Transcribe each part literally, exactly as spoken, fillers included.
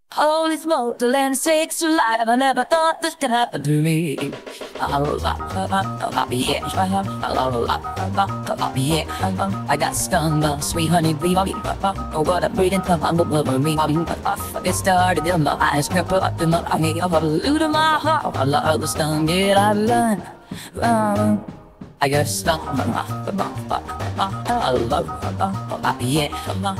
Holy smoke, the landscape's alive. I never thought this could happen to me. I got stung by sweet honey bee. Oh, what a breathing from my over me. It started in my eyes, crept up in my eye, of my heart. I love the stung, yet I learned. Um, I got stung. I love, yeah,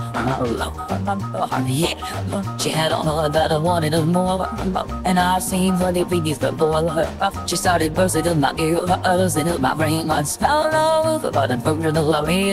yeah. She had all that I wanted and more, and I've seen plenty of videos before. She started bursting in my ears, into my brain. I fell over, but I'm from the love it.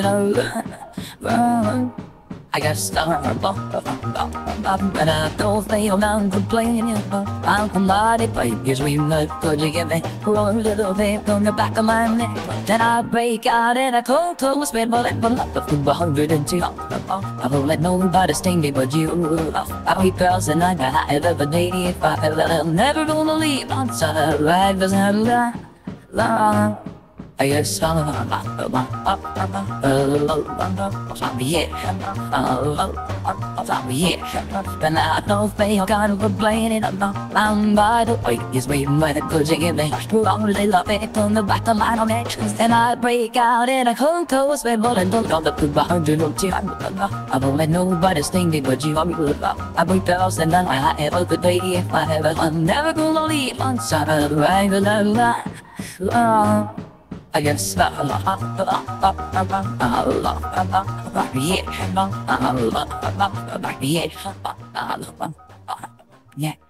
I got started, but I don't feel I'm complaining. I'm somebody, but you dream that could you give me a little bit from the back of my neck? Then I break out in a cold, cold sweat, but I'm up to a hundred and two. I won't let nobody sting me but you. I'll be person I have ever dated. If I ever never gonna leave on side, right? Doesn't have a lie. I get stung, and I don't feel kind of complaining. I'm not bound by the way he's waiting by the good you give me. Long they love it from the back of my neck, and I break out in a cold, cold sweat, but I don't know the good behind you. I won't let nobody sting me but you. I break bells and then I ever could be. If I ever, I'm never gonna leave on side of the right. I get stuck. Yeah.